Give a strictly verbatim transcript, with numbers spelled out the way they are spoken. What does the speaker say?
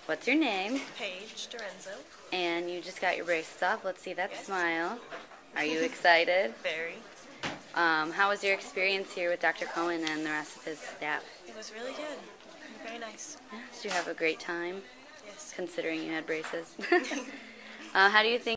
What's your name? Paige Dorenzo. And you just got your braces off. Let's see that Yes. smile. Are you excited? Very. Um, how was your experience here with Doctor Cohen and the rest of his staff? It was really good. Very nice. Yeah, did you have a great time? Yes. Considering you had braces. uh, how do you think